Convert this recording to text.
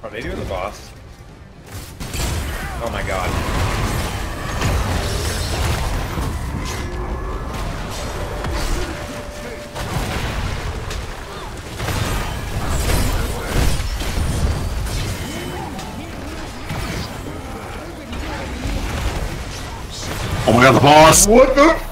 Are they doing the boss? Oh my god. Oh my god, the boss! What the?